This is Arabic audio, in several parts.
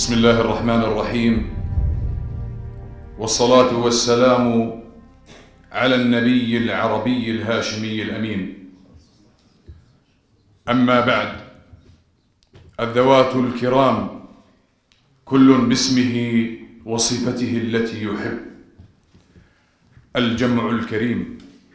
بسم الله الرحمن الرحيم، والصلاة والسلام على النبي العربي الهاشمي الأمين. أما بعد، الذوات الكرام، كل باسمه وصفته التي يحب. الجمع الكريم،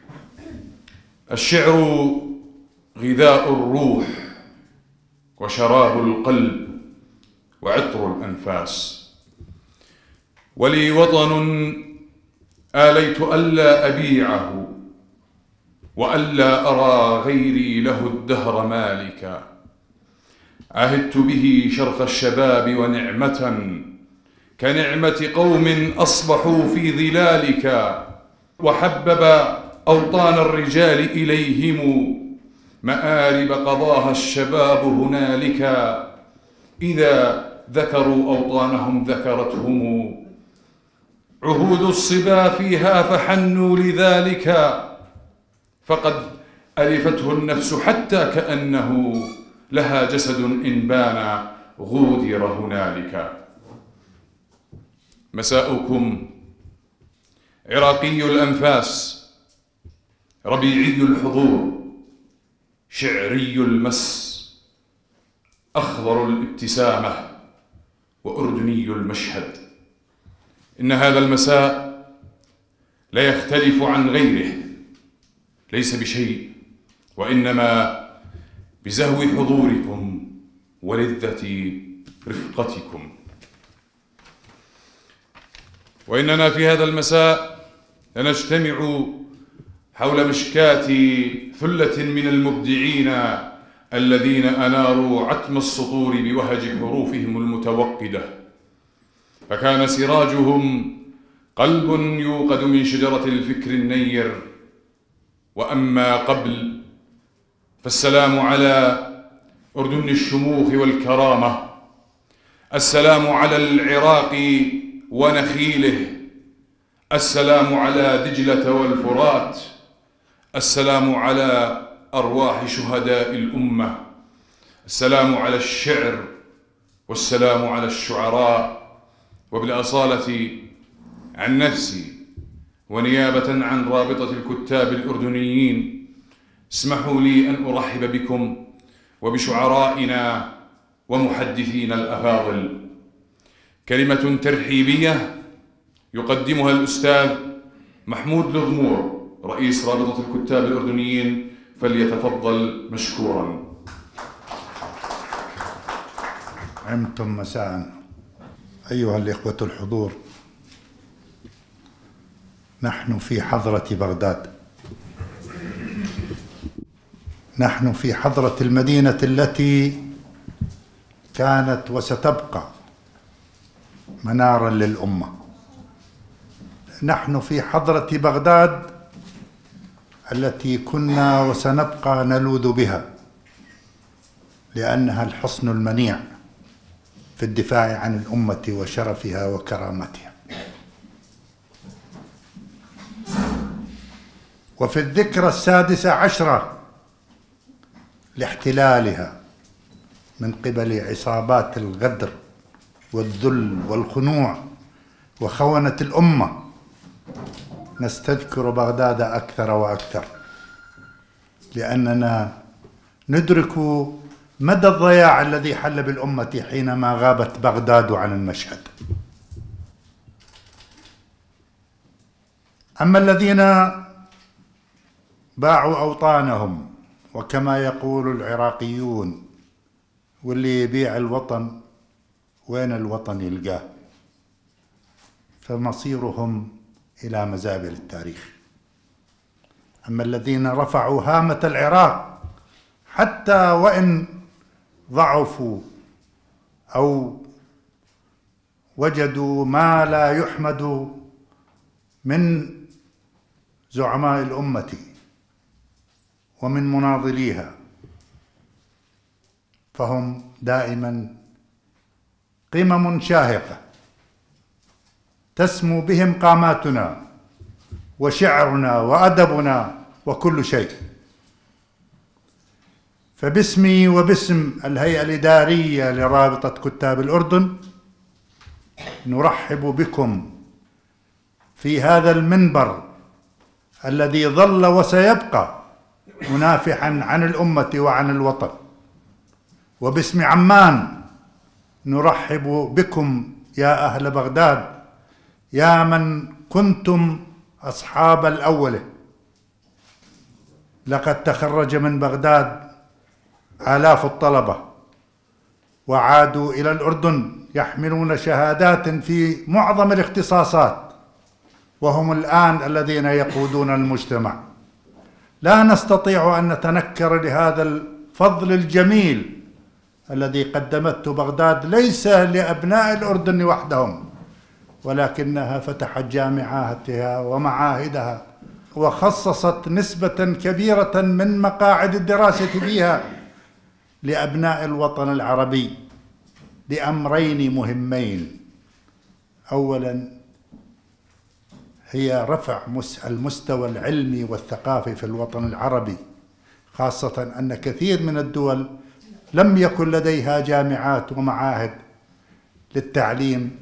الشعر غذاء الروح وشراب القلب وعطر الأنفاس. ولي وطن آليت ألا أبيعه، وألا أرى غيري له الدهر مالكا. عهدت به شرف الشباب ونعمة كنعمة قوم أصبحوا في ظلالك، وحبب أوطان الرجال إليهم مآرب قضاها الشباب هنالك. إذا ذكروا أوطانهم ذكرتهم عهود الصبا فيها فحنوا لذلك، فقد ألفته النفس حتى كأنه لها جسد إن بان غودر هنالك. مساؤكم عراقي الأنفاس، ربيعي الحضور، شعري المس، أخضر الابتسامة، وأردني المشهد. إن هذا المساء لا يختلف عن غيره، ليس بشيء، وإنما بزهو حضوركم ولذة رفقتكم. وإننا في هذا المساء لنجتمع حول مشكاة ثلة من المبدعين الذين أناروا عتم السطور بوهج حروفهم المتوقدة، فكان سراجهم قلب يوقد من شجرة الفكر النير. وأما قبل، فالسلام على أردن الشموخ والكرامة، السلام على العراق ونخيله، السلام على دجلة والفرات، السلام على أرواح شهداء الأمة، السلام على الشعر، والسلام على الشعراء. وبالأصالة عن نفسي ونيابة عن رابطة الكتاب الأردنيين، اسمحوا لي أن أرحب بكم وبشعرائنا ومحدثين الأفاضل. كلمة ترحيبية يقدمها الأستاذ محمود لضمور، رئيس رابطة الكتاب الأردنيين، فليتفضل مشكورا. عمتم مساء. أيها الإخوة الحضور، نحن في حضرة بغداد، نحن في حضرة المدينة التي كانت وستبقى منارا للأمة. نحن في حضرة بغداد التي كنا وسنبقى نلوذ بها، لأنها الحصن المنيع في الدفاع عن الأمة وشرفها وكرامتها. وفي الذكرى 16 لاحتلالها من قبل عصابات الغدر والذل والخنوع وخونة الأمة، نستذكر بغداد أكثر وأكثر، لأننا ندرك مدى الضياع الذي حل بالأمة حينما غابت بغداد عن المشهد. أما الذين باعوا أوطانهم، وكما يقول العراقيون، واللي يبيع الوطن وين الوطن يلقاه، فمصيرهم إلى مزابل التاريخ. أما الذين رفعوا هامة العراق حتى وإن ضعفوا أو وجدوا ما لا يحمد من زعماء الأمة ومن مناضليها، فهم دائما قمم شاهقة تسمو بهم قاماتنا وشعرنا وأدبنا وكل شيء. فباسمي وباسم الهيئة الإدارية لرابطة كتاب الأردن نرحب بكم في هذا المنبر الذي ظل وسيبقى منافحا عن الأمة وعن الوطن. وباسم عمان نرحب بكم يا أهل بغداد، يا من كنتم أصحاب الأولة. لقد تخرج من بغداد آلاف الطلبة وعادوا إلى الأردن يحملون شهادات في معظم الاختصاصات، وهم الآن الذين يقودون المجتمع. لا نستطيع أن نتنكر لهذا الفضل الجميل الذي قدمته بغداد، ليس لأبناء الأردن وحدهم، ولكنها فتحت جامعاتها ومعاهدها وخصصت نسبة كبيرة من مقاعد الدراسة فيها لأبناء الوطن العربي لأمرين مهمين. أولا هي رفع المستوى العلمي والثقافي في الوطن العربي، خاصة أن كثير من الدول لم يكن لديها جامعات ومعاهد للتعليم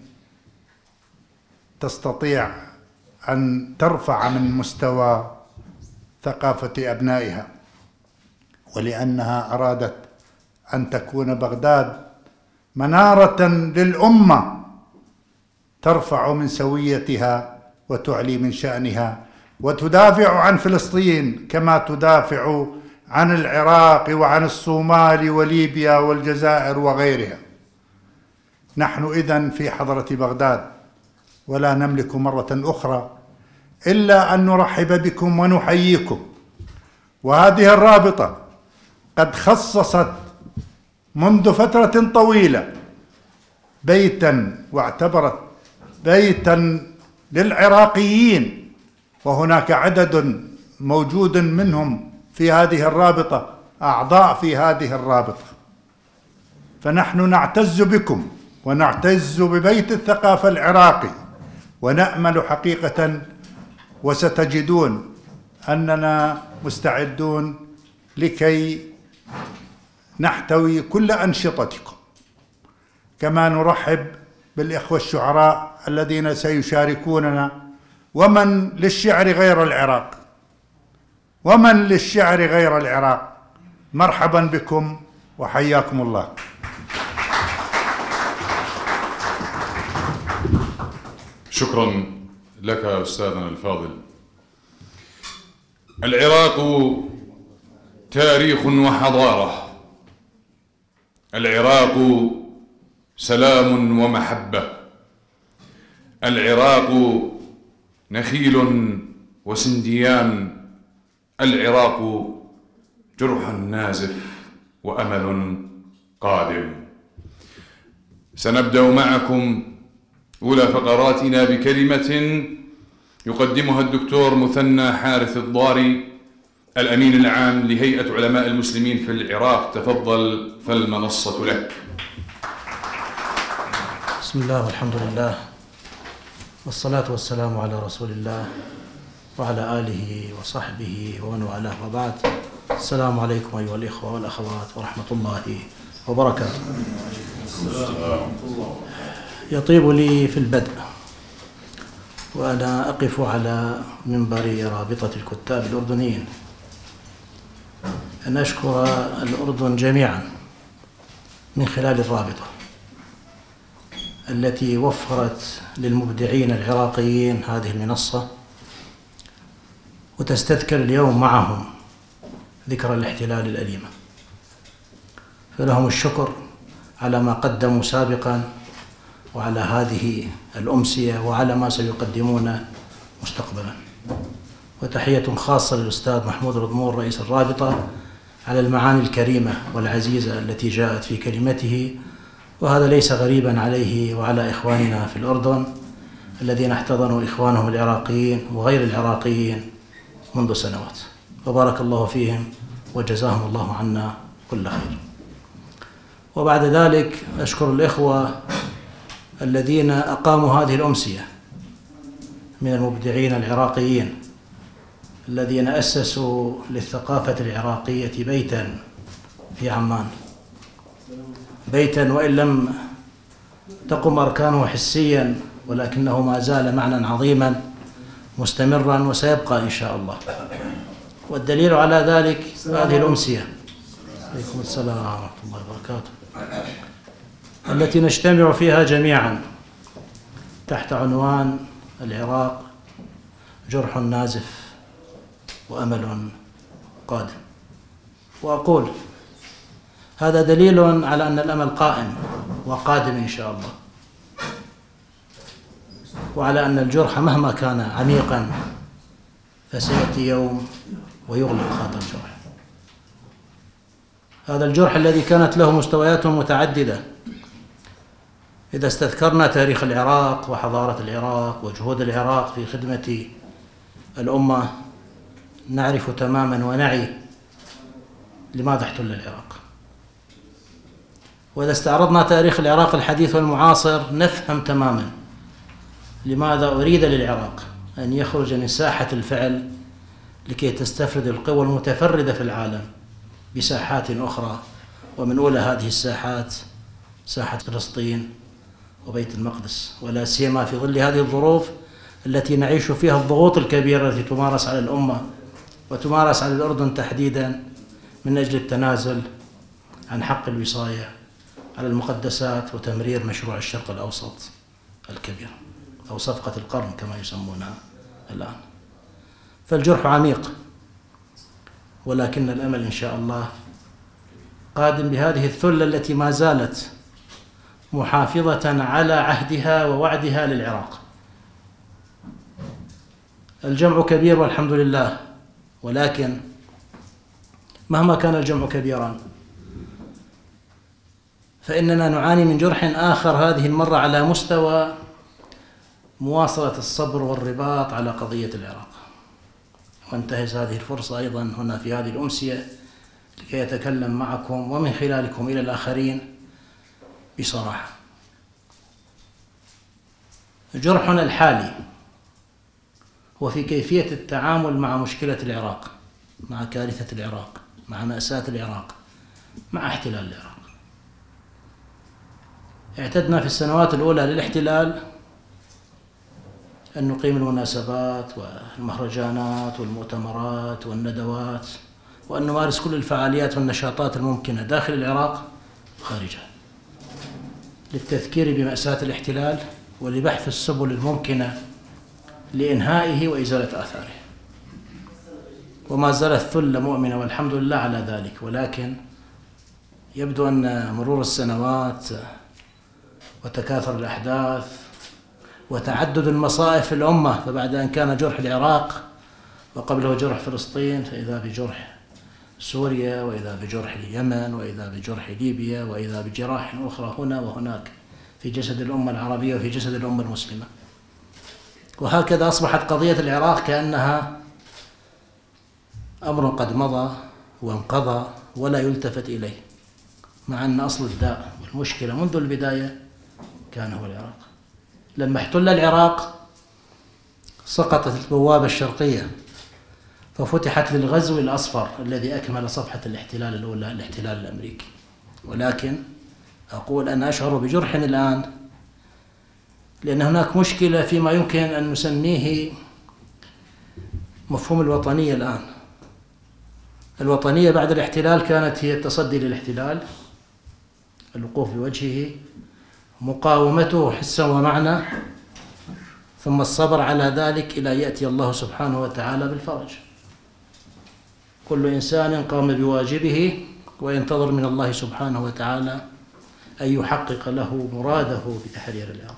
تستطيع أن ترفع من مستوى ثقافة أبنائها، ولأنها أرادت أن تكون بغداد منارة للأمة ترفع من سويتها وتعلي من شأنها وتدافع عن فلسطين كما تدافع عن العراق وعن الصومال وليبيا والجزائر وغيرها. نحن إذن في حضرة بغداد، ولا نملك مرة أخرى إلا أن نرحب بكم ونحييكم. وهذه الرابطة قد خصصت منذ فترة طويلة بيتا، واعتبرت بيتا للعراقيين، وهناك عدد موجود منهم في هذه الرابطة، أعضاء في هذه الرابطة. فنحن نعتز بكم ونعتز ببيت الثقافة العراقي، ونأمل حقيقة وستجدون أننا مستعدون لكي نحتوي كل أنشطتكم. كما نرحب بالإخوة الشعراء الذين سيشاركوننا، ومن للشعر غير العراق، ومن للشعر غير العراق. مرحبا بكم وحياكم الله. شكرا لك أستاذنا الفاضل. العراق تاريخ وحضارة، العراق سلام ومحبة، العراق نخيل وسنديان، العراق جرح نازف وأمل قادم. سنبدأ معكم أولى فقراتنا بكلمة يقدمها الدكتور مثنى حارث الضاري، الأمين العام لهيئة علماء المسلمين في العراق. تفضل فالمنصة لك. بسم الله والحمد لله والصلاة والسلام على رسول الله وعلى آله وصحبه ومن والاه، وبعد. السلام عليكم أيها الإخوة والأخوات ورحمة الله وبركاته. يطيب لي في البدء وأنا أقف على منبر رابطة الكتاب الأردنيين أن أشكر الأردن جميعا من خلال الرابطة التي وفرت للمبدعين العراقيين هذه المنصة، وتستذكر اليوم معهم ذكرى الاحتلال الأليمة. فلهم الشكر على ما قدموا سابقا وعلى هذه الأمسية وعلى ما سيقدمون مستقبلا. وتحية خاصة للأستاذ محمود الرضمور رئيس الرابطة على المعاني الكريمة والعزيزة التي جاءت في كلمته، وهذا ليس غريبا عليه وعلى إخواننا في الأردن الذين احتضنوا إخوانهم العراقيين وغير العراقيين منذ سنوات، وبارك الله فيهم وجزاهم الله عنا كل خير. وبعد ذلك أشكر الإخوة الذين أقاموا هذه الأمسية من المبدعين العراقيين الذين أسسوا للثقافة العراقية بيتا في عمان، بيتا وإن لم تقوم أركانه حسيا، ولكنه ما زال معنى عظيما مستمرا وسيبقى إن شاء الله. والدليل على ذلك هذه الأمسية، عليكم السلام ورحمة الله وبركاته، التي نجتمع فيها جميعا تحت عنوان العراق جرح نازف وأمل قادم. وأقول هذا دليل على أن الأمل قائم وقادم إن شاء الله، وعلى أن الجرح مهما كان عميقا فسيأتي يوم ويغلق هذا الجرح. هذا الجرح الذي كانت له مستويات متعددة، إذا استذكرنا تاريخ العراق وحضارة العراق وجهود العراق في خدمة الأمة نعرف تماما ونعي لماذا احتل العراق. وإذا استعرضنا تاريخ العراق الحديث والمعاصر نفهم تماما لماذا أريد للعراق أن يخرج من ساحة الفعل لكي تستفرد القوى المتفردة في العالم بساحات أخرى، ومن أولى هذه الساحات ساحة فلسطين وبيت المقدس، ولا سيما في ظل هذه الظروف التي نعيش فيها الضغوط الكبيرة التي تمارس على الأمة وتمارس على الأردن تحديدا من أجل التنازل عن حق الوصاية على المقدسات وتمرير مشروع الشرق الأوسط الكبير أو صفقة القرن كما يسمونها الآن. فالجرح عميق، ولكن الأمل إن شاء الله قادم بهذه الثلة التي ما زالت محافظة على عهدها ووعدها للعراق. الجمع كبير والحمد لله، ولكن مهما كان الجمع كبيرا فإننا نعاني من جرح آخر هذه المرة على مستوى مواصلة الصبر والرباط على قضية العراق. وانتهز هذه الفرصة أيضا هنا في هذه الأمسية لكي يتكلم معكم ومن خلالكم إلى الآخرين بصراحة. جرحنا الحالي هو في كيفية التعامل مع مشكلة العراق، مع كارثة العراق، مع مأساة العراق، مع احتلال العراق. اعتدنا في السنوات الأولى للاحتلال أن نقيم المناسبات والمهرجانات والمؤتمرات والندوات، وأن نمارس كل الفعاليات والنشاطات الممكنة داخل العراق وخارجها للتذكير بمأساة الاحتلال ولبحث السبل الممكنة لإنهائه وإزالة آثاره. وما زالت الثلة مؤمنة والحمد لله على ذلك، ولكن يبدو أن مرور السنوات وتكاثر الأحداث وتعدد المصائب في الأمة، فبعد أن كان جرح العراق وقبله جرح فلسطين فإذا بجرح سوريا، وإذا بجرح اليمن، وإذا بجرح ليبيا، وإذا بجراح أخرى هنا وهناك في جسد الأمة العربية وفي جسد الأمة المسلمة. وهكذا أصبحت قضية العراق كأنها أمر قد مضى وانقضى ولا يلتفت إليه، مع أن أصل الداء والمشكلة منذ البداية كان هو العراق. لما احتل العراق سقطت البوابة الشرقية ففتحت للغزو الأصفر الذي أكمل صفحة الاحتلال الأولى، الاحتلال الأمريكي. ولكن أقول أنا أشعر بجرح الآن، لأن هناك مشكلة فيما يمكن أن نسميه مفهوم الوطنية الآن. الوطنية بعد الاحتلال كانت هي التصدي للاحتلال، الوقوف بوجهه، مقاومته حسا ومعنى، ثم الصبر على ذلك إلى يأتي الله سبحانه وتعالى بالفرج. كل إنسان قام بواجبه وينتظر من الله سبحانه وتعالى أن يحقق له مراده بتحرير العراق.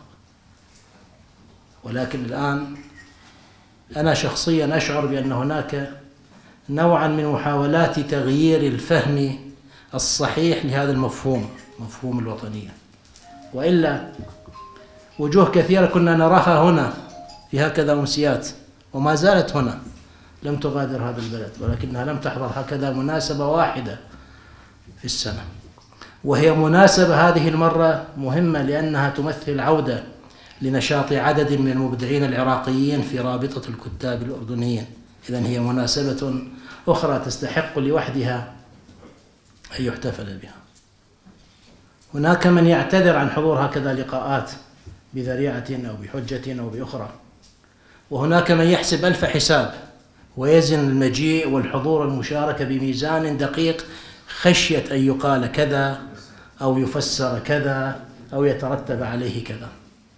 ولكن الآن أنا شخصيا أشعر بأن هناك نوعا من محاولات تغيير الفهم الصحيح لهذا المفهوم، مفهوم الوطنية. وإلا وجوه كثيرة كنا نراها هنا في هكذا أمسيات وما زالت هنا لم تغادر هذا البلد، ولكنها لم تحضر هكذا مناسبة واحدة في السنة. وهي مناسبة هذه المرة مهمة لأنها تمثل عودة لنشاط عدد من المبدعين العراقيين في رابطة الكتاب الأردنيين. إذن هي مناسبة أخرى تستحق لوحدها أن يحتفل بها. هناك من يعتذر عن حضور هكذا لقاءات بذريعة أو بحجة أو بأخرى، وهناك من يحسب ألف حساب ويزن المجيء والحضور والمشاركة بميزان دقيق خشية أن يقال كذا أو يفسر كذا أو يترتب عليه كذا.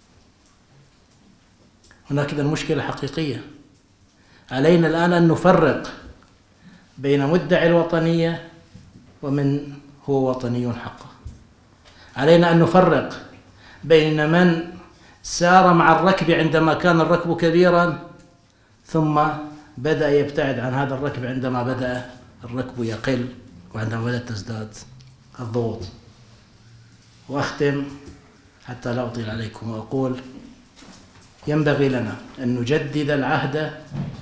هناك إذن مشكلة حقيقية. علينا الآن أن نفرق بين مدعي الوطنية ومن هو وطني حقا. علينا أن نفرق بين من سار مع الركب عندما كان الركب كبيرا ثم بدأ يبتعد عن هذا الركب عندما بدأ الركب يقل وعندما بدأت تزداد الضغوط. وأختم حتى لا أطيل عليكم وأقول: ينبغي لنا أن نجدد العهد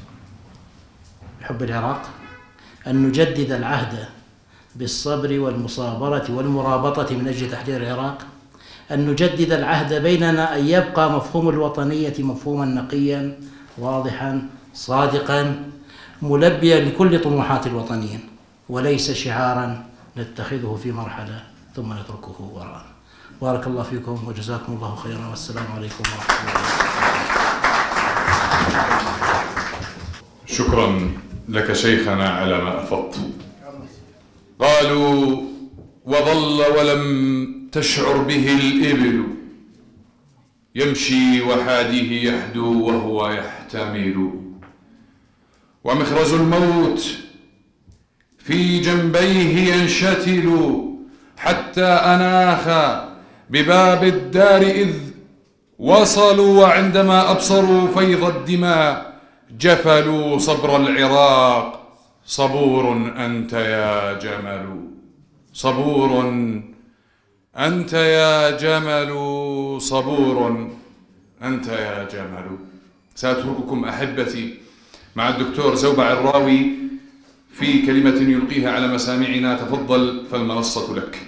بحب العراق، أن نجدد العهد بالصبر والمصابرة والمرابطة من أجل تحرير العراق، أن نجدد العهد بيننا، أن يبقى مفهوم الوطنية مفهوما نقيا واضحا صادقا ملبيا لكل طموحات الوطنيين، وليس شعارا نتخذه في مرحلة ثم نتركه وراء. بارك الله فيكم وجزاكم الله خيرا، والسلام عليكم ورحمة الله وبركاته. شكرا لك شيخنا على ما أفضت. قالوا: وظل ولم تشعر به الإبل، يمشي وحاديه يحدو وهو يحتمل، ومخرز الموت في جنبيه ينشتل، حتى أناخ بباب الدار إذ وصلوا، وعندما أبصروا فيض الدماء جفلوا صبر العراق. صبور أنت يا جمل، صبور أنت يا جمل، صبور أنت يا جمل. سأترككم أحبتي مع الدكتور زوبع الراوي في كلمة يلقيها على مسامعنا. تفضل فالمنصة لك.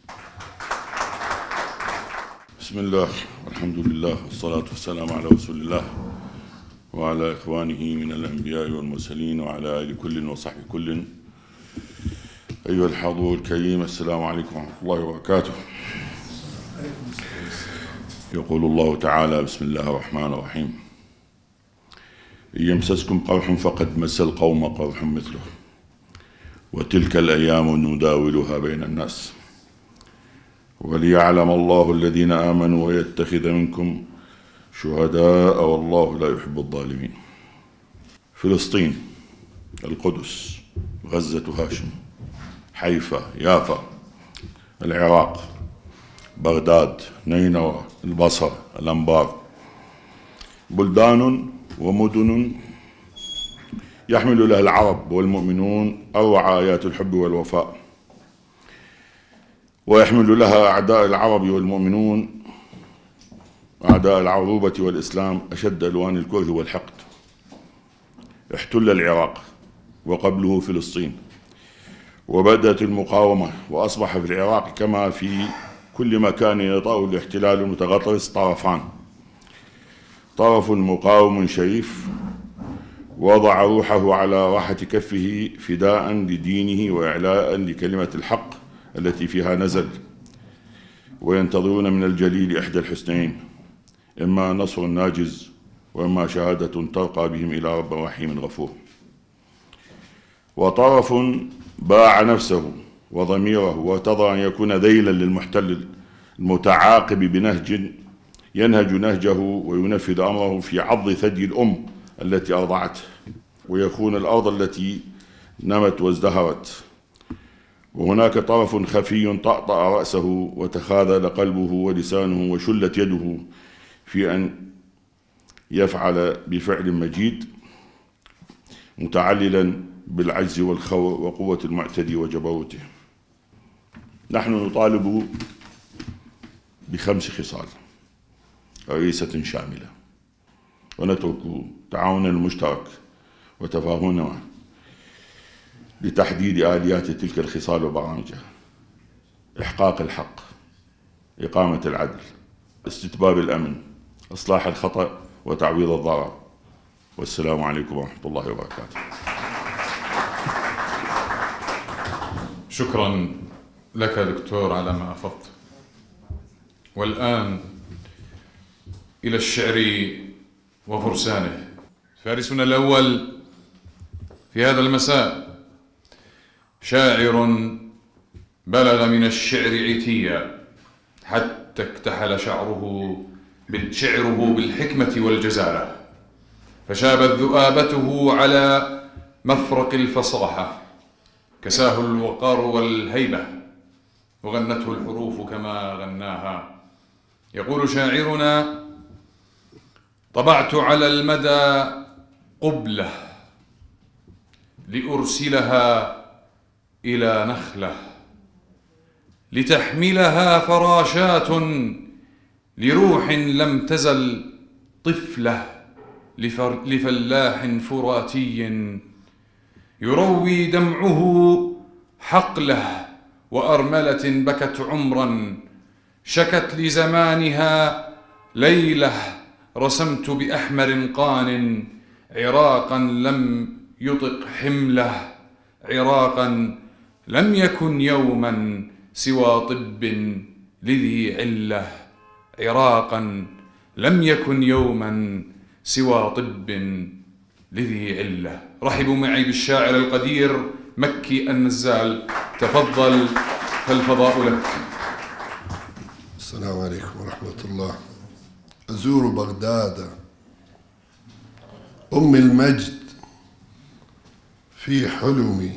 بسم الله والحمد لله والصلاة والسلام على رسول الله وعلى إخوانه من الأنبياء والمرسلين وعلى آل كل وصحب كل. أيها الحاضر الكريم، السلام عليكم ورحمة الله وبركاته. يقول الله تعالى: بسم الله الرحمن الرحيم: إن يمسسكم قرح فقد مس القوم قرح مثله، وتلك الأيام نداولها بين الناس، وليعلم الله الذين آمنوا ويتخذ منكم شهداء والله لا يحب الظالمين. فلسطين، القدس، غزة هاشم، حيفا، يافا، العراق، بغداد، نينوى، البصر، الأنبار، بلدان ومدن يحمل لها العرب والمؤمنون أروع آيات الحب والوفاء، ويحمل لها أعداء العرب والمؤمنون، أعداء العروبة والإسلام، أشد ألوان الكره والحقد. احتل العراق وقبله فلسطين، وبدأت المقاومة، وأصبح في العراق كما في كل مكان يطأ الاحتلال المتغطرس طرفان: طرف مقاوم شريف وضع روحه على راحة كفه فداء لدينه وإعلاء لكلمة الحق التي فيها نزل، وينتظرون من الجليل إحدى الحسنين: إما نصر ناجز وإما شهادة ترقى بهم إلى رب رحيم غفور. وطرف باع نفسه وضميره وارتضى أن يكون ذيلا للمحتل المتعاقب بنهج ينهج نهجه وينفذ أمره في عض ثدي الأم التي أرضعته، ويخون الأرض التي نمت وازدهرت. وهناك طرف خفي طأطأ رأسه وتخاذل قلبه ولسانه وشلت يده في أن يفعل بفعل مجيد، متعللا بالعجز والخور وقوة المعتدي وجبروته. نحن نطالب ب5 خصال رئيسة شاملة، ونترك تعاوننا المشترك وتفاهمنا لتحديد آليات تلك الخصال وبرامجها: إحقاق الحق، إقامة العدل، استتباب الأمن، إصلاح الخطأ وتعويض الضرر. والسلام عليكم ورحمة الله وبركاته. شكرا لك دكتور على ما أفضت. والآن إلى الشعر وفرسانه. فارسنا الأول في هذا المساء شاعر بلغ من الشعر عتيا حتى اكتحل شعره بالحكمة والجزالة، فشابت ذؤابته على مفرق الفصاحة، كساه الوقار والهيبة، وغنته الحروف كما غناها. يقول شاعرنا: طبعت على المدى قبلة لأرسلها إلى نخلة، لتحملها فراشات لروح لم تزل طفلة، لفلاح فراتي يروي دمعه حقله، وأرملة بكت عمرا شكت لزمانها ليلة، رسمت بأحمر قان عراقا لم يطق حمله، عراقا لم يكن يوما سوى طب لذي علة، عراقا لم يكن يوما سوى طب لذي علة. رحبوا معي بالشاعر القدير مكي النزال. تفضل فالفضاء لك. السلام عليكم ورحمة الله. أزور بغداد أم المجد في حلمي،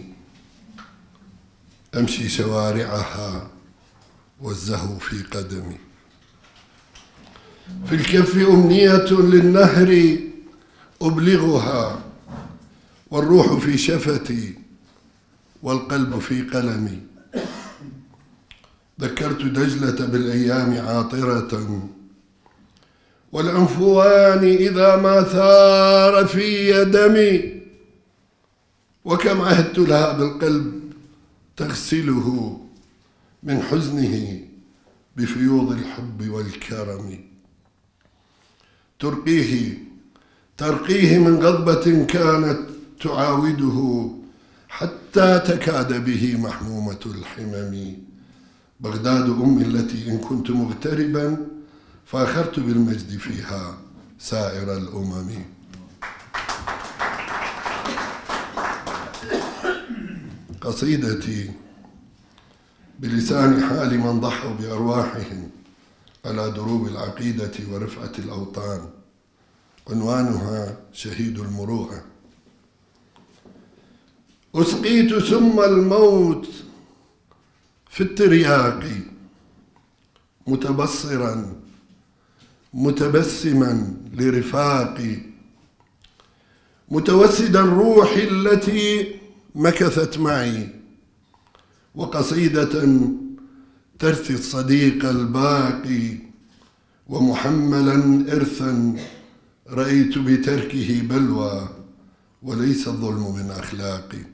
أمشي شوارعها والزهو في قدمي، في الكف أمنية للنهر أبلغها، والروح في شفتي والقلب في قلمي. ذكرت دجلة بالأيام عاطرة، والعنفوان إذا ما ثار في دمي، وكم عهدت لها بالقلب تغسله من حزنه بفيوض الحب والكرم، ترقيه من غضبة كانت تعاوده، حتى تكاد به محمومة الحمم. بغداد أمي التي إن كنت مغتربا فاخرت بالمجد فيها سائر الأمم. قصيدتي بلسان حال من ضحوا بأرواحهم على دروب العقيدة ورفعة الأوطان، عنوانها شهيد المروءة. أسقيت سم الموت في الترياق، متبصرا متبسما لرفاقي، متوسدا روحي التي مكثت معي، وقصيدة ترثي الصديق الباقي، ومحملا إرثا رأيت بتركه بلوى، وليس الظلم من أخلاقي.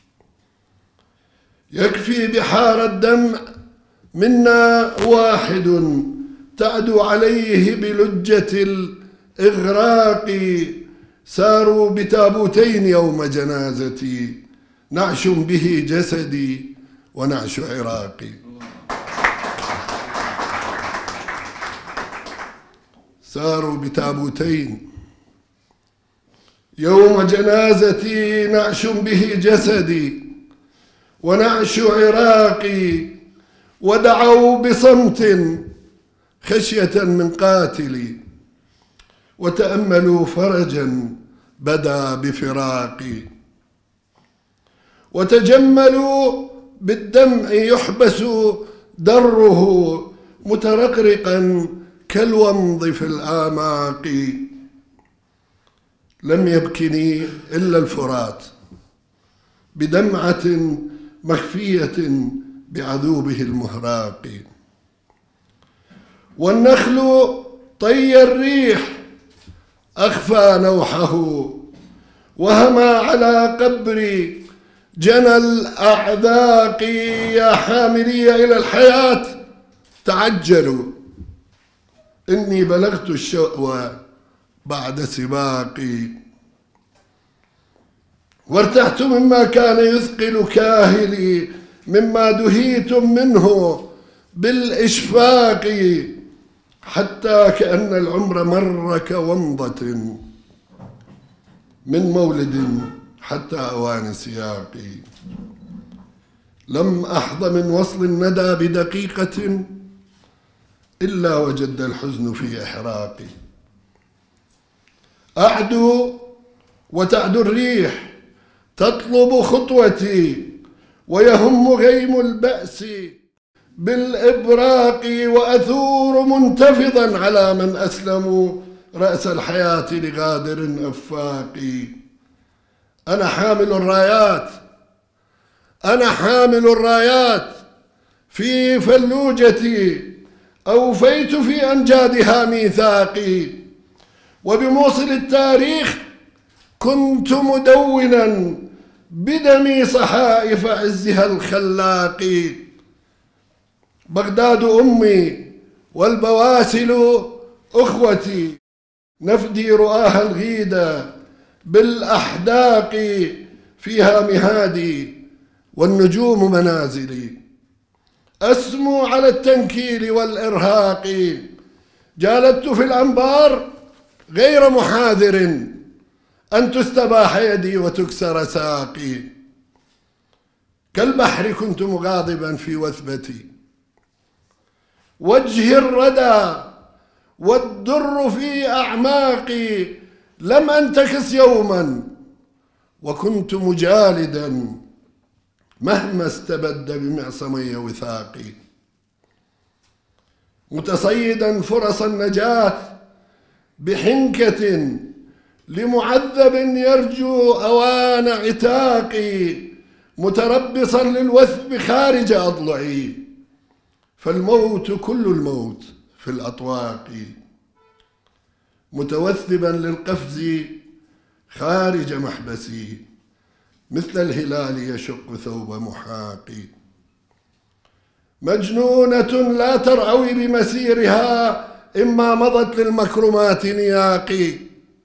يكفي بحار الدمع منا واحد تعدو عليه بلجة الإغراق، ساروا بتابوتين يوم جنازتي، نعش به جسدي ونعش عراقي. ساروا بتابوتين يوم جنازتي، نعش به جسدي ونعش عراقي، ودعوا بصمت خشية من قاتلي، وتأملوا فرجا بدا بفراقي، وتجملوا بالدمع يحبس دره مترقرقا كالومض في الآماق. لم يبكني إلا الفرات بدمعة مخفية بعذوبه المهراق، والنخل طي الريح أخفى نوحه، وهما على قبري جنى الأعذاق. يا حاملي إلى الحياة تعجلوا، إني بلغت الشأوى بعد سباقي، وارتحت مما كان يثقل كاهلي، مما دهيتم منه بالإشفاق. حتى كأن العمر مر كومضة من مولد حتى أوان سياقي. لم أحظ من وصل الندى بدقيقة إلا وجد الحزن في إحراقي. أعدو وتعدو الريح تطلب خطوتي، ويهم غيم البأس بالإبراق، وأثور منتفضا على من أسلموا رأس الحياة لغادر أفاق. أنا حامل الرايات، أنا حامل الرايات في فلوجتي، أوفيت في أمجادها ميثاقي، وبموصل التاريخ كنت مدونا بدمي صحائف عزها الخلاق. بغداد أمي والبواسل أخوتي، نفدي رؤاها الغيدة بالأحداق، فيها مهادي والنجوم منازلي، أسمو على التنكيل والإرهاق. جالدت في الأنبار غير محاذر أن تستباح يدي وتكسر ساقي. كالبحر كنت مغاضبا في وثبتي، وجه الردى والدر في أعماقي، لم أنتكس يوما وكنت مجالدا مهما استبد بمعصمي وثاقي. متصيدا فرص النجاة بحنكة لمعذب يرجو أوان عتاقي، متربصا للوثب خارج أضلعي، فالموت كل الموت في الأطواق. متوثبا للقفز خارج محبسي، مثل الهلال يشق ثوب محاقي. مجنونة لا ترعوي بمسيرها، إما مضت للمكرمات نياقي.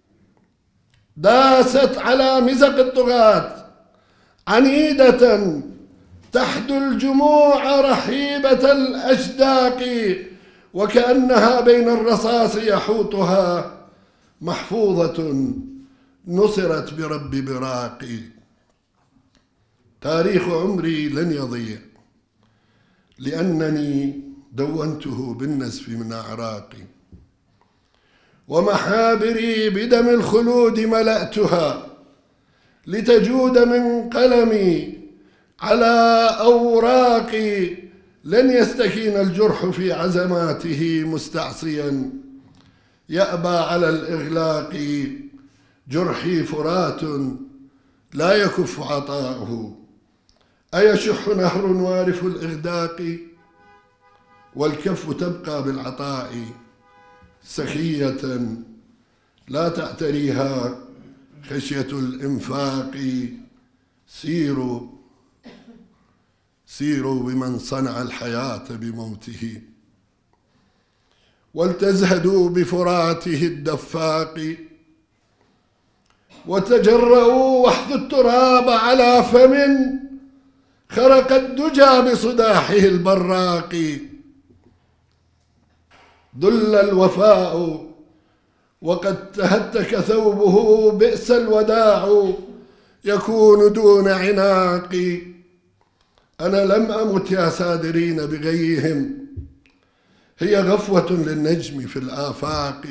داست على مزق الطغاة عنيدة تحدو الجموع رحيبة الأشداق، وكأنها بين الرصاص يحوطها محفوظة نصرت برب براقي. تاريخ عمري لن يضيع لأنني دونته بالنزف من أعراقي، ومحابري بدم الخلود ملأتها لتجود من قلمي على أوراقي. لن يستكين الجرح في عزماته مستعصيا يأبى على الإغلاق. جرحي فرات لا يكف عطاؤه، أيشح نهر وارف الإغداق، والكف تبقى بالعطاء سخية لا تعتريها خشية الإنفاق. سيروا بمن صنع الحياة بموته، ولتزهدوا بفراته الدفاق، وتجرؤوا واحذوا التراب على فم خرق الدجى بصداحه البراق. دل الوفاء وقد تهتك ثوبه، بئس الوداع يكون دون عناق. أنا لم أمت يا سادرين بغيهم، هي غفوة للنجم في الآفاق.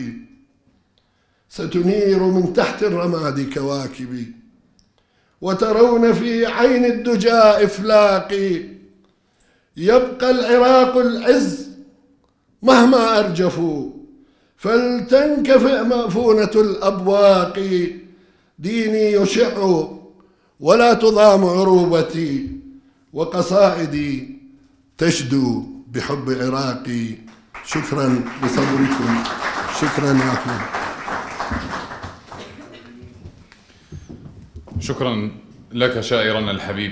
ستنير من تحت الرماد كواكبي، وترون في عين الدجى إفلاقي. يبقى العراق العز مهما أرجفوا، فلتنكفئ مأفونة الأبواق. ديني يشع ولا تضام عروبتي، وقصائدي تشدو بحب عراقي. شكرا لصبركم. شكرا يا أحمد. شكرا لك شاعرنا الحبيب.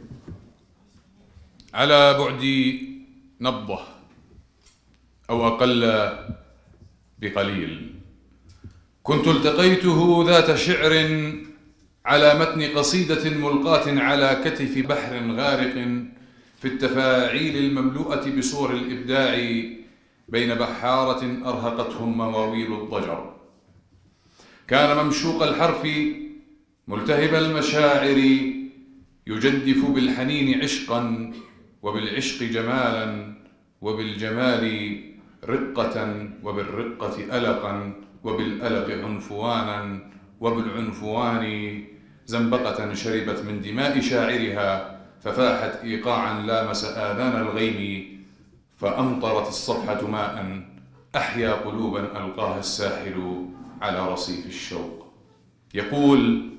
على بعد نبضة أو أقل بقليل كنت التقيته ذات شعر على متن قصيدة ملقاة على كتف بحر غارق في التفاعيل المملوءة بصور الإبداع بين بحارة أرهقتهم مواويل الضجر. كان ممشوق الحرف ملتهب المشاعر، يجدف بالحنين عشقا، وبالعشق جمالا، وبالجمال رقة، وبالرقة ألقا، وبالألق عنفوانا، وبالعنفوان زنبقة شربت من دماء شاعرها، ففاحت إيقاعا لامس آذان الغيم، فأمطرت الصفحة ماء أحيا قلوبا ألقاها الساحل على رصيف الشوق. يقول: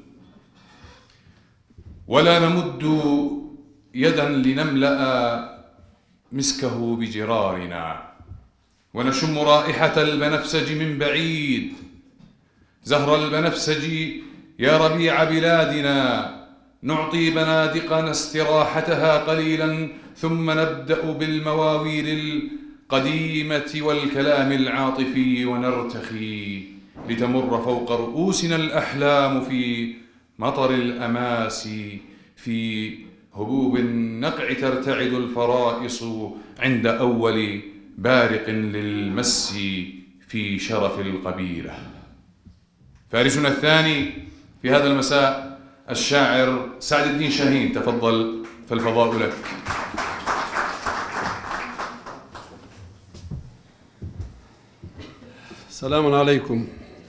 ولا نمد يدا لنملأ مسكه بجرارنا، ونشم رائحة البنفسج من بعيد، زهر البنفسج يا ربيع بلادنا، نعطي بنادقنا استراحتها قليلا، ثم نبدأ بالمواويل القديمة والكلام العاطفي، ونرتخي لتمر فوق رؤوسنا الأحلام في مطر الأماسي، في هبوب النقع ترتعد الفرائص عند أول بارق للمس في شرف القبيلة. فارسنا الثاني في هذا المساء الشاعر سعد الدين شاهين، تفضل فالفضاء لك. السلام عليكم.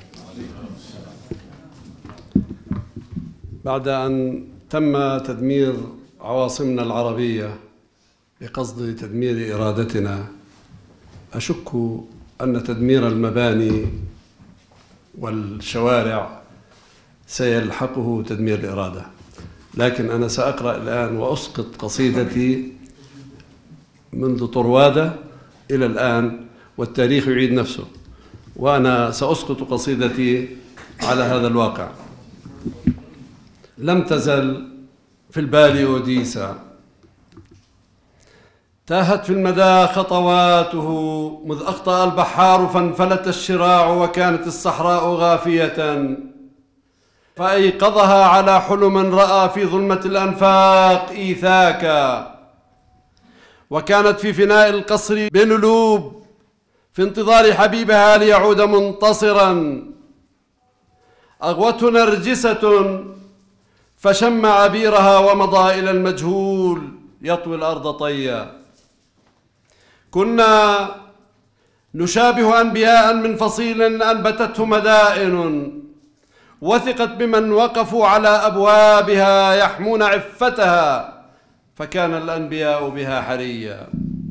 بعد أن تم تدمير عواصمنا العربية بقصد تدمير إرادتنا، أشك أن تدمير المباني والشوارع سيلحقه تدمير الإرادة، لكن أنا سأقرأ الآن وأسقط قصيدتي منذ طروادة إلى الآن، والتاريخ يعيد نفسه، وأنا سأسقط قصيدتي على هذا الواقع. لم تزل في البال أوديسا، تاهت في المدى خطواته، مذ أخطأ البحار فانفلت الشراع، وكانت الصحراء غافية فأيقظها على حلم رأى في ظلمة الأنفاق إيثاكا، وكانت في فناء القصر بنلوب في انتظار حبيبها ليعود منتصرا. أغوته نرجسة فشم عبيرها ومضى إلى المجهول يطوي الأرض طيا. كنا نشابه أنبياء من فصيل أنبتته مدائن، وثقت بمن وقفوا على أبوابها يحمون عفتها، فكان الأنبياء بها حريا.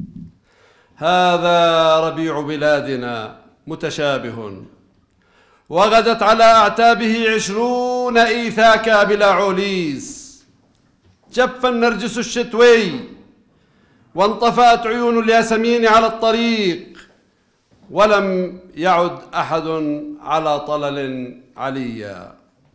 هذا ربيع بلادنا متشابه، وغدت على أعتابه 20 إيثاكا بلا عوليس. جف النرجس الشتوي وانطفأت عيون الياسمين على الطريق، ولم يعد أحد على طلل عليا.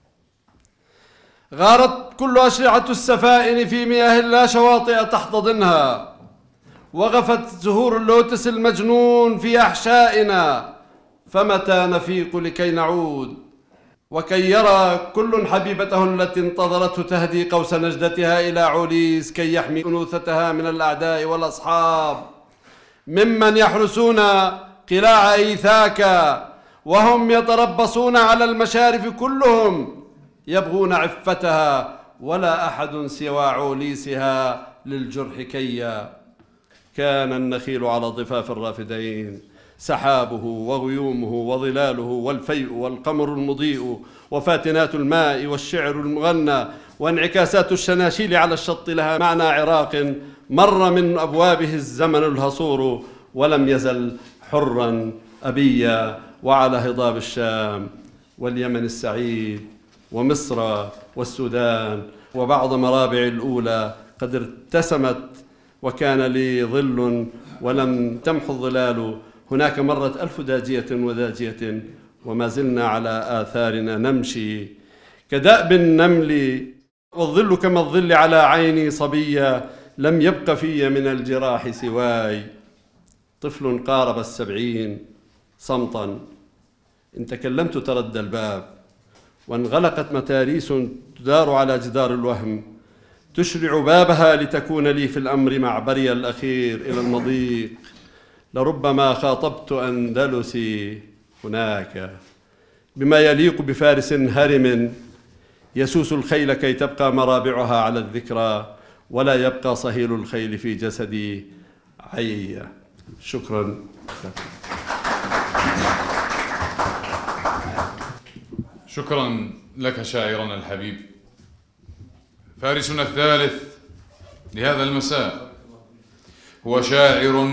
غارت كل أشرعة السفائن في مياه لا شواطئ تحتضنها، وغفت زهور اللوتس المجنون في أحشائنا، فمتى نفيق لكي نعود؟ وكي يرى كل حبيبته التي انتظرته تهدي قوس نجدتها إلى عوليس، كي يحمي أنوثتها من الأعداء والأصحاب ممن يحرسون قلاع إيثاكا، وهم يتربصون على المشارف كلهم يبغون عفتها، ولا أحد سوى عوليسها للجرح كيا. كان النخيل على ضفاف الرافدين، سحابه وغيومه وظلاله والفيء والقمر المضيء، وفاتنات الماء والشعر المغنى، وانعكاسات الشناشيل على الشط لها معنى عراق مر من أبوابه الزمن الهصور، ولم يزل حرا أبيا. وعلى هضاب الشام واليمن السعيد ومصر والسودان وبعض مرابع الأولى قد ارتسمت، وكان لي ظل ولم تمح الظلال. هناك مرت 1000 داجية وداجية، وما زلنا على آثارنا نمشي كدأب النمل، والظل كما الظل على عيني صبية، لم يبق في من الجراح سواي. طفل قارب 70 صمتا، إن تكلمت ترد الباب، وانغلقت متاريس تدار على جدار الوهم، تشرع بابها لتكون لي في الأمر معبري الأخير إلى المضيق. لربما خاطبت أندلسي هناك بما يليق بفارس هرم يسوس الخيل كي تبقى مرابعها على الذكرى ولا يبقى صهيل الخيل في جسدي عيا. شكرا. شكرا لك شاعرنا الحبيب. فارسنا الثالث لهذا المساء هو شاعر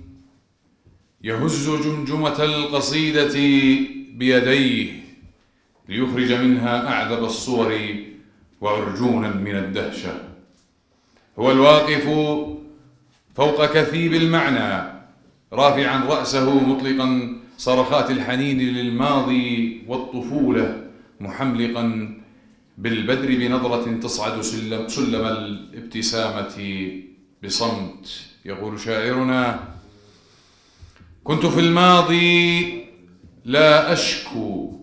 يهز جمجمة القصيدة بيديه ليخرج منها أعذب الصور وعرجونا من الدهشة. هو الواقف فوق كثيب المعنى رافعا رأسه مطلقا صرخات الحنين للماضي والطفولة محملقا بالبدر بنظرة تصعد سلم الابتسامة بصمت. يقول شاعرنا: كنت في الماضي لا أشكو،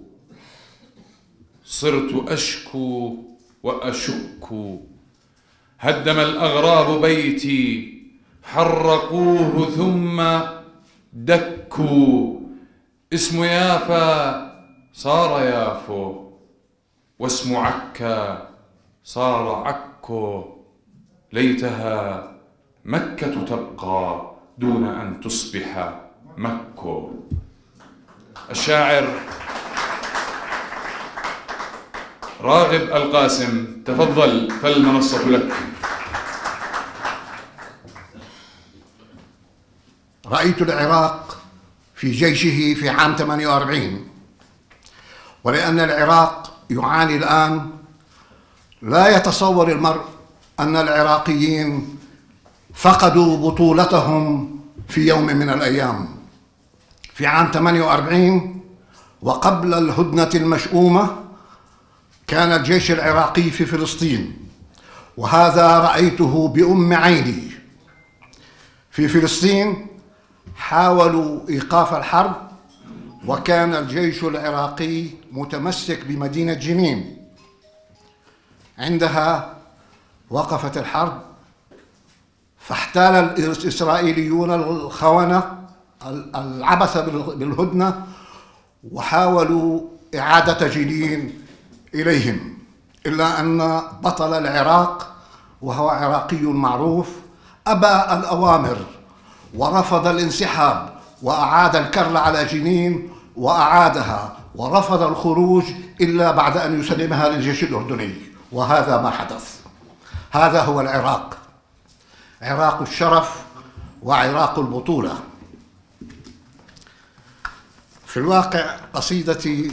صرت أشكو وأشك. هدم الأغراب بيتي، حرقوه ثم دكوا. اسم يافا صار يافو، واسم عكا صار عكو. ليتها مكة تبقى دون أن تصبح مكو. الشاعر راغب القاسم، تفضل فالمنصة لك. رأيت العراق في جيشه في عام 48، ولأن العراق يعاني الآن لا يتصور المرء أن العراقيين فقدوا بطولتهم في يوم من الأيام. في عام 48 وقبل الهدنة المشؤومة كان الجيش العراقي في فلسطين، وهذا رأيته بأم عيني. في فلسطين حاولوا إيقاف الحرب، وكان الجيش العراقي متمسك بمدينة جنين. عندها وقفت الحرب، فاحتال الإسرائيليون الخونة العبث بالهدنة وحاولوا إعادة جنين إليهم، إلا أن بطل العراق وهو عراقي معروف أبى الأوامر ورفض الانسحاب وأعاد الكرل على جنين وأعادها، ورفض الخروج إلا بعد أن يسلمها للجيش الأردني. وهذا ما حدث. هذا هو العراق، عراق الشرف وعراق البطولة. في الواقع قصيدتي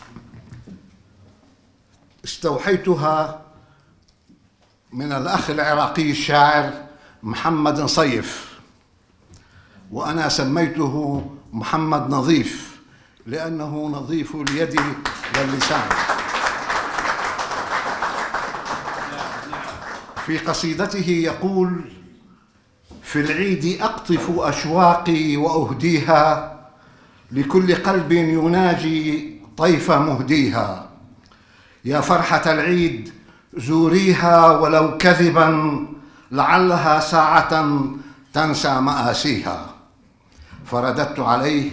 استوحيتها من الأخ العراقي الشاعر محمد نصيف، وأنا سميته محمد نظيف لأنه نظيف اليد واللسان. في قصيدته يقول: في العيد أقطف أشواقي وأهديها لكل قلب يناجي طيف مهديها. يا فرحة العيد زوريها ولو كذبا، لعلها ساعة تنسى مآسيها. فرددت عليه: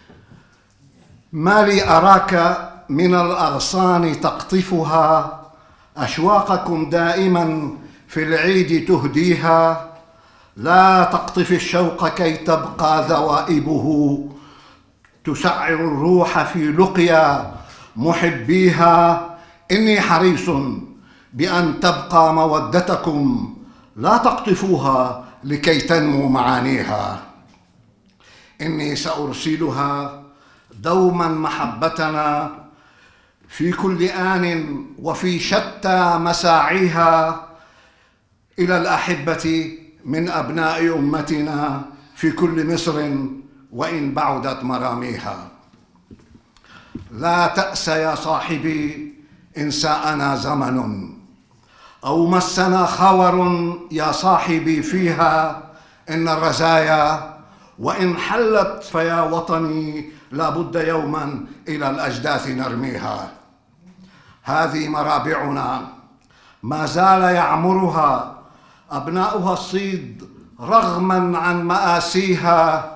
ما لي أراك من الأغصان تقطفها، أشواقكم دائما في العيد تهديها. لا تقطف الشوق كي تبقى ذوائبه، تسعر الروح في لقيا محبيها. إني حريص بأن تبقى مودتكم، لا تقطفوها لكي تنمو معانيها. إني سأرسلها دوما محبتنا في كل آن وفي شتى مساعيها، إلى الأحبة من أبناء أمتنا في كل مصر وإن بعدت مراميها. لا تأس يا صاحبي إن ساءنا زمن، أو مسنا خور يا صاحبي فيها. إن الرزايا وإن حلت فيا وطني، لابد يوما إلى الأجداث نرميها. هذه مرابعنا ما زال يعمرها أبناؤها الصيد رغما عن مآسيها.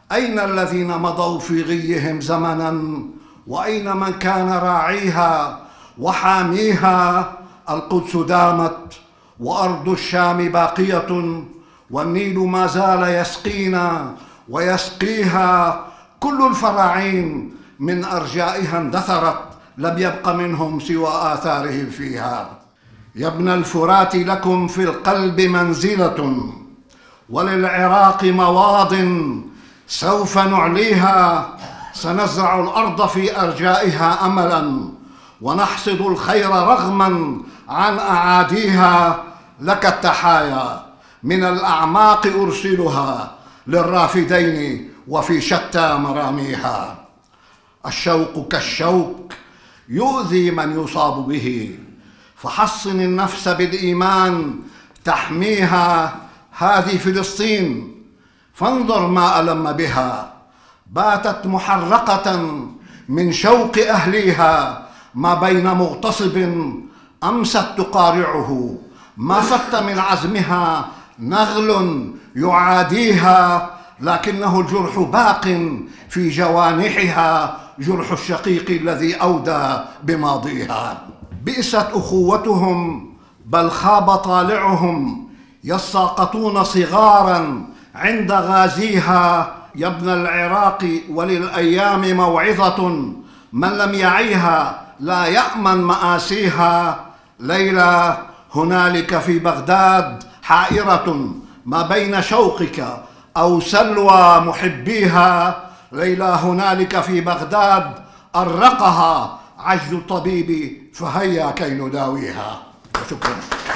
أين الذين مضوا في غيهم زمنا، وأين من كان راعيها وحاميها؟ القدس دامت وأرض الشام باقية، والنيل ما زال يسقينا ويسقيها. كل الفراعين من أرجائها اندثرت، لم يبق منهم سوى آثارهم فيها. يا ابن الفرات لكم في القلب منزلة، وللعراق مواض سوف نعليها. سنزرع الأرض في أرجائها أملا، ونحصد الخير رغما عن أعاديها. لك التحايا من الأعماق أرسلها للرافدين وفي شتى مراميها. الشوق كالشوك يؤذي من يصاب به، فحصن النفس بالإيمان تحميها. هذه فلسطين فانظر ما ألم بها، باتت محرقة من شوق أهليها. ما بين مغتصب أمست تقارعه، ما فت من عزمها نغل يعاديها. لكنه الجرح باق في جوانحها، جرح الشقيق الذي أودى بماضيها. بئست أخوتهم بل خاب طالعهم، يساقطون صغارا عند غازيها. يا ابن العراق وللأيام موعظة، من لم يعيها لا يأمن مآسيها. ليلى هنالك في بغداد حائرة ما بين شوقك أو سلوى محبيها. ليلى هنالك في بغداد أرقها عجز الطبيب، فهيا كي نداويها. شكرا.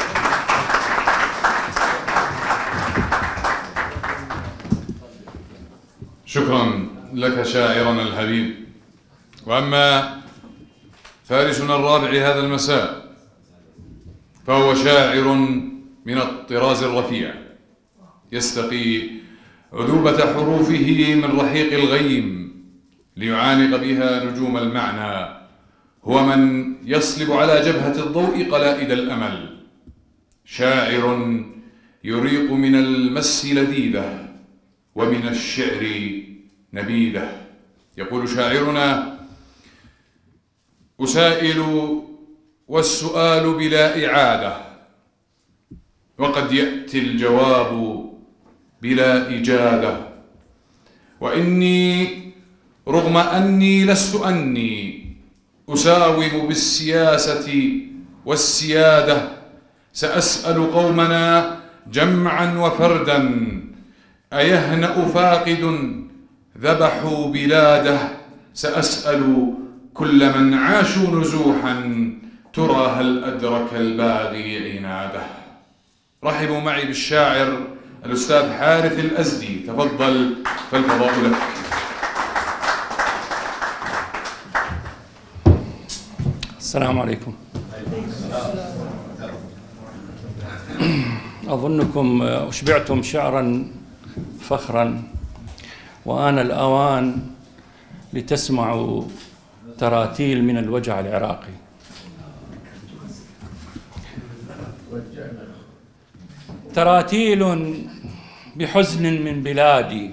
شكرا لك شاعرنا الحبيب. وأما فارسنا الرابع هذا المساء فهو شاعر من الطراز الرفيع، يستقي عذوبة حروفه من رحيق الغيم ليعانق بها نجوم المعنى. هو من يصلب على جبهة الضوء قلائد الأمل، شاعر يريق من المس لذيذة ومن الشعر نبيذة. يقول شاعرنا: أسائل والسؤال بلا إعادة، وقد يأتي الجواب بلا إجادة. وإني رغم أني لست أني أساوم بالسياسة والسيادة، سأسأل قومنا جمعا وفردا أيهنأ فاقد ذبحوا بلاده. سأسأل كل من عاشوا نزوحا ترى هل أدرك الباغي عناده. رحبوا معي بالشاعر الأستاذ حارث الأزدي. تفضل فالفضاء لك. السلام عليكم. أظنكم أشبعتم شعرا فخرا، وآن الأوان لتسمعوا تراتيل من الوجع العراقي. تراتيل بحزن من بلادي،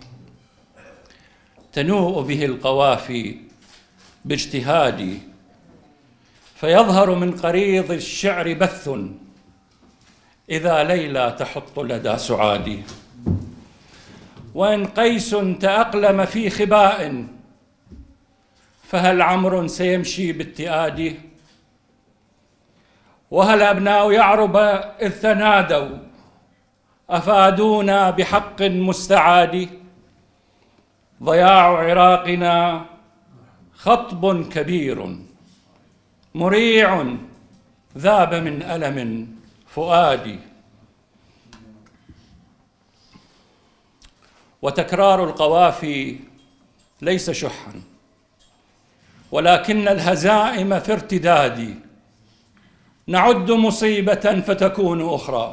تنوء به القوافي باجتهادي، فيظهر من قريض الشعر بث إذا ليلى تحط لدى سعادي. وإن قيس تأقلم في خباء، فهل عمرو سيمشي بالتئاد؟ وهل أبناء يعرب إذ تنادوا أفادونا بحق مستعاد؟ ضياع عراقنا خطب كبير مريع، ذاب من ألم فؤادي. وتكرار القوافي ليس شحا، ولكن الهزائم في ارتدادي. نعد مصيبة فتكون أخرى،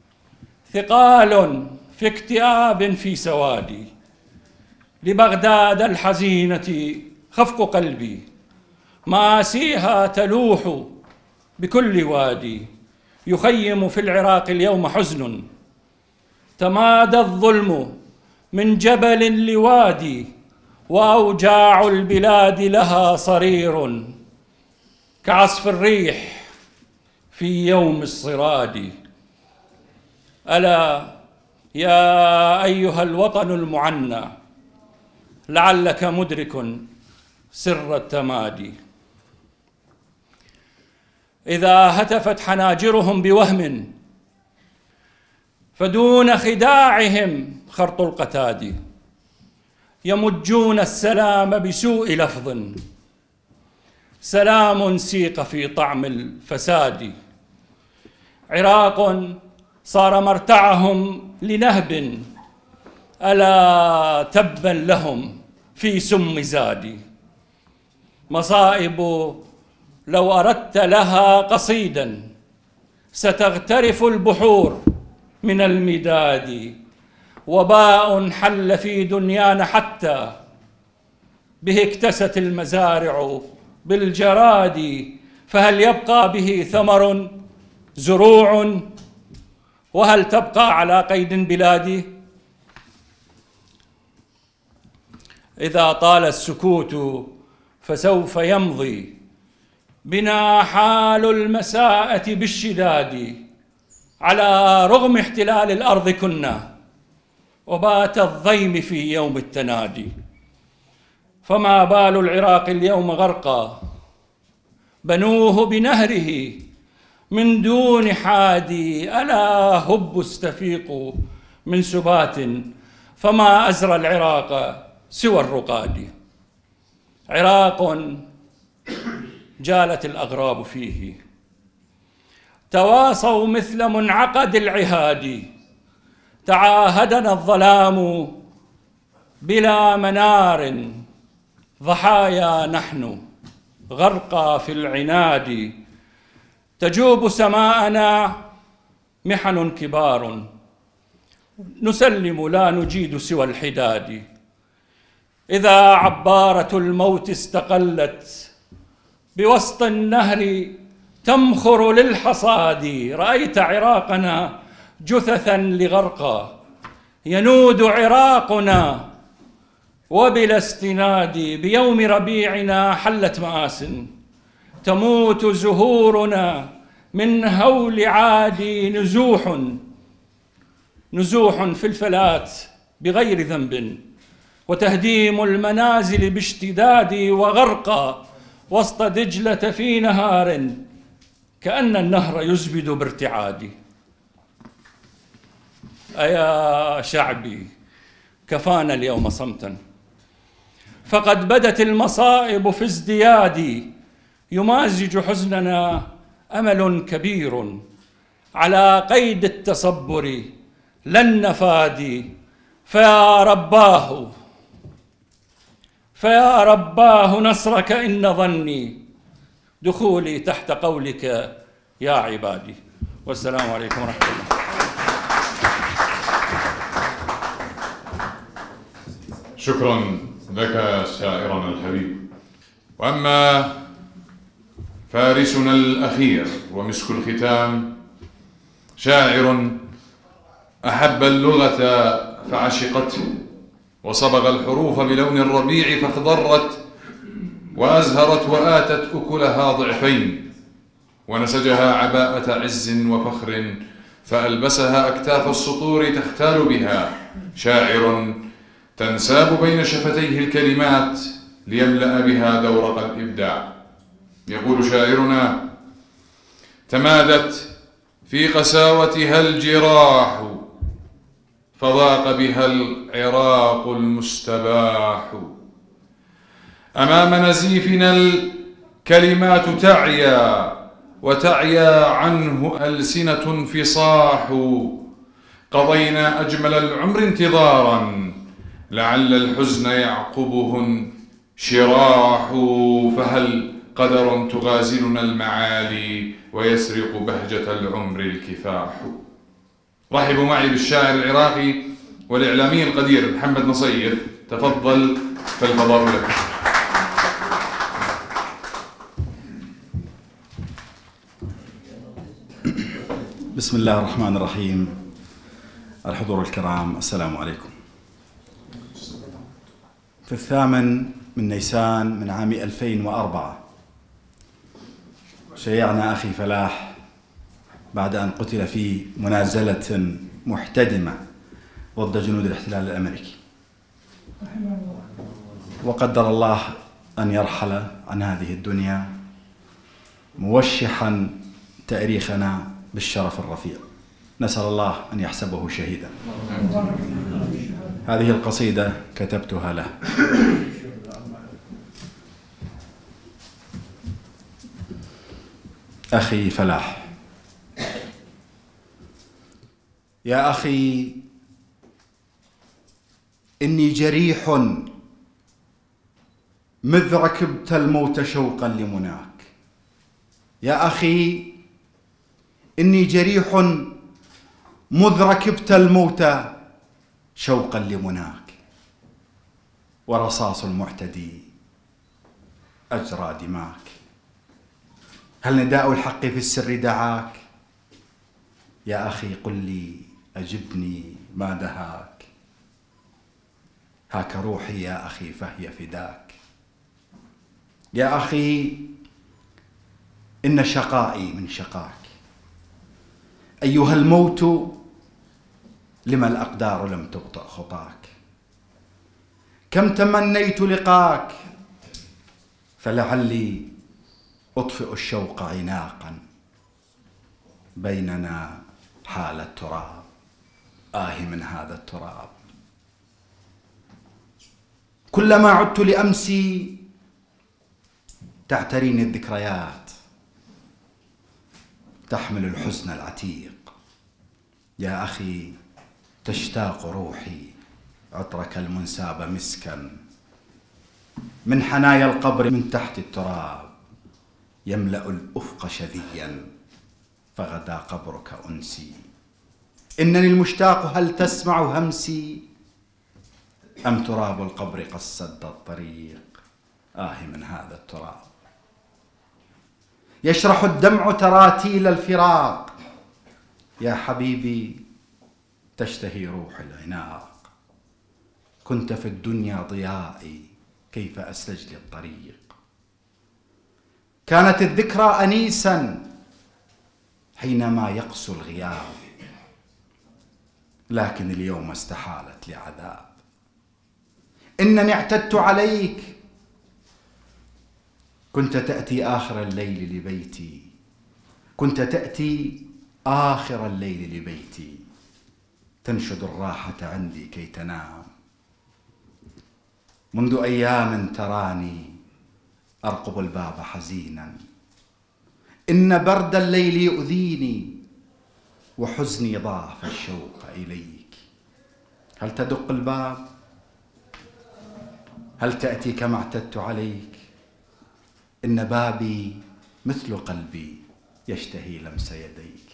ثقال في اكتئاب في سوادي. لبغداد الحزينة خفق قلبي، مآسيها تلوح بكل وادي. يخيم في العراق اليوم حزن، تمادى الظلم من جبل لوادي، وأوجاع البلاد لها صرير كعصف الريح في يوم الصراد. ألا يا أيها الوطن المعنى، لعلك مدرك سر التمادي. إذا هتفت حناجرهم بوهم، فدون خداعهم خرط القتاد. يمجون السلام بسوء لفظ، سلام سيق في طعم الفساد. عراق صار مرتعهم لنهب، ألا تبا لهم في سم زاد. مصائب لو أردت لها قصيدا، ستغترف البحور من المداد. وباء حل في دنيانا حتى به اكتست المزارع بالجراد. فهل يبقى به ثمر زروع، وهل تبقى على قيد بلادي؟ إذا طال السكوت فسوف يمضي بنا حال المساءة بالشداد. على رغم احتلال الأرض كنا، وبات الضيم في يوم التنادي. فما بال العراق اليوم غرقا، بنوه بنهره من دون حادي. ألا هبوا استفيقوا من سبات، فما أزرى العراق سوى الرقاد. عراق جالت الأغراب فيه، تواصوا مثل منعقد العهاد. تعاهدنا الظلام بلا منار، ضحايا نحن غرقى في العناد. تجوب سماءنا محن كبار، نسلم لا نجيد سوى الحداد. إذا عبارة الموت استقلت بوسط النهر تمخر للحصاد. رأيت عراقنا جثثا لغرقى، ينود عراقنا وبلا استناد. بيوم ربيعنا حلت مآسٍ، تموت زهورنا من هول عادي. نزوح في الفلات بغير ذنب، وتهديم المنازل باشتداد. وغرقى وسط دجلة في نهار، كأن النهر يزبد بارتعاد. أيا شعبي كفانا اليوم صمتا، فقد بدت المصائب في ازدياد. يمازج حزننا أمل كبير، على قيد التصبر لن نفادي. فيا رباه نصرك إن ظني، دخولي تحت قولك يا عبادي. والسلام عليكم ورحمة الله. شكرا لك شاعرنا الحبيب. وأما فارسنا الأخير ومسك الختام، شاعر أحب اللغة فعشقته، وصبغ الحروف بلون الربيع فاخضرت، وأزهرت وآتت أكلها ضعفين، ونسجها عباءة عز وفخر، فألبسها أكتاف السطور تختال بها. شاعر تنساب بين شفتيه الكلمات ليملأ بها دورق الإبداع. يقول شاعرنا: تمادت في قساوتها الجراح، فضاق بها العراق المستباح. أمام نزيفنا الكلمات تعيا، وتعيا عنه ألسنة انفصاح. قضينا أجمل العمر انتظارا، لعل الحزن يعقبه انشراح. فهل قدر تغازلنا المعالي، ويسرق بهجة العمر الكفاح. رحبوا معي بالشاعر العراقي والإعلامي القدير محمد نصير. تفضل فالفضاء لك. بسم الله الرحمن الرحيم. الحضور الكرام، السلام عليكم. في 8 من نيسان من عام 2004 شيعنا أخي فلاح بعد أن قتل في منازلة محتدمة ضد جنود الاحتلال الأمريكي، وقدر الله أن يرحل عن هذه الدنيا موشحا تاريخنا بالشرف الرفيع. نسأل الله أن يحسبه شهيدا. هذه القصيدة كتبتها له. أخي فلاح، يا أخي إني جريح مذ ركبت الموت شوقا لمناك. يا أخي إني جريح مذ ركبت الموت شوقا لمناك، ورصاص المعتدي أجرى دماك. هل نداء الحق في السر دعاك؟ يا أخي قل لي أجبني ما دهاك. هاك روحي يا أخي فهي فداك. يا أخي إن شقائي من شقاك. أيها الموت لما الأقدار لم تبطئ خطاك. كم تمنيت لقاك فلعلي أطفئ الشوق عناقا. بيننا حال التراب، من هذا التراب. كلما عدت لأمسي تعتريني الذكريات تحمل الحزن العتيق. يا أخي تشتاق روحي عطرك المنساب مسكا من حنايا القبر من تحت التراب. يملأ الأفق شذيا فغدا قبرك أنسي. إنني المشتاق هل تسمع همسي؟ أم تراب القبر قد سد الطريق؟ من هذا التراب. يشرح الدمع تراتيل الفراق. يا حبيبي تشتهي روح العناق. كنت في الدنيا ضيائي كيف أسلج لي الطريق. كانت الذكرى أنيسا حينما يقسو الغياب، لكن اليوم استحالت لعذاب. إنني اعتدت عليك. كنت تأتي آخر الليل لبيتي. كنت تأتي آخر الليل لبيتي تنشد الراحة عندي كي تنام. منذ أيام تراني أرقب الباب حزينا. إن برد الليل يؤذيني وحزني ضاف الشوق إليك. هل تدق الباب؟ هل تأتي كما اعتدت عليك؟ إن بابي مثل قلبي يشتهي لمس يديك.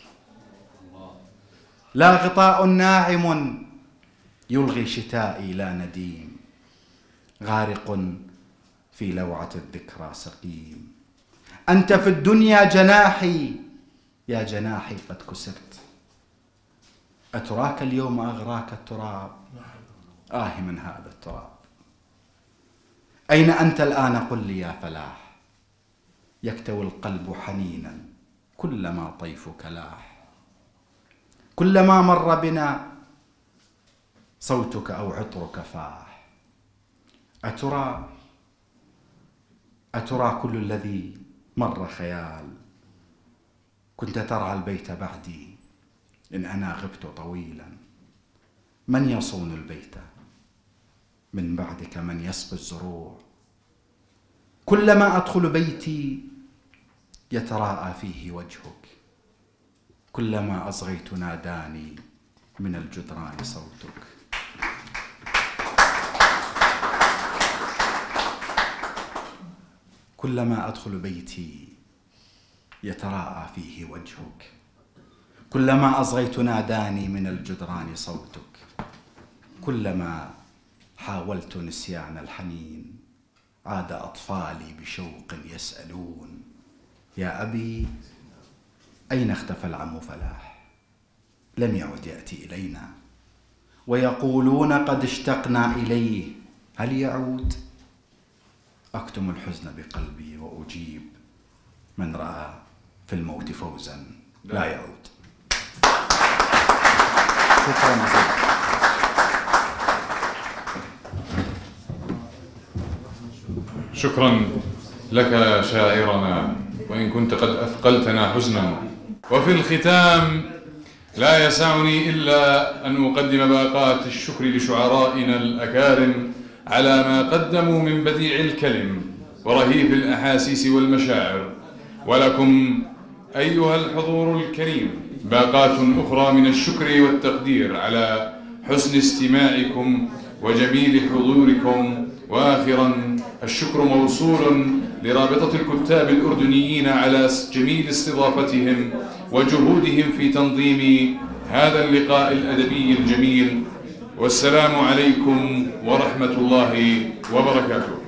لا غطاء ناعم يلغي شتائي لا نديم. غارق في لوعة الذكرى سقيم. أنت في الدنيا جناحي، يا جناحي قد كسرت. أتراك اليوم أغراك التراب؟ من هذا التراب. أين أنت الآن قل لي يا فلاح؟ يكتوي القلب حنينا كلما طيفك لاح. كلما مر بنا صوتك أو عطرك فاح. أترى كل الذي مر خيال؟ كنت ترعى البيت بعدي إن أنا غبت طويلا. من يصون البيت من بعدك؟ من يسقي الزروع؟ كلما أدخل بيتي يتراءى فيه وجهك. كلما أصغيت ناداني من الجدران صوتك. كلما أدخل بيتي يتراءى فيه وجهك. كلما أصغيت ناداني من الجدران صوتك. كلما حاولت نسيان الحنين عاد أطفالي بشوق يسألون: يا أبي أين اختفى العم فلاح؟ لم يعد يأتي إلينا. ويقولون: قد اشتقنا إليه، هل يعود؟ أكتم الحزن بقلبي وأجيب: من رأى في الموت فوزا لا يعود. شكرا جزيلا. شكرا لك شاعرنا، وإن كنت قد أثقلتنا حزنا. وفي الختام لا يسعني إلا أن أقدم باقات الشكر لشعرائنا الأكارم على ما قدموا من بديع الكلم ورهيف الأحاسيس والمشاعر. ولكم أيها الحضور الكريم باقات أخرى من الشكر والتقدير على حسن استماعكم وجميل حضوركم. وآخرا الشكر موصول لرابطة الكتاب الأردنيين على جميل استضافتهم وجهودهم في تنظيم هذا اللقاء الأدبي الجميل. والسلام عليكم ورحمة الله وبركاته.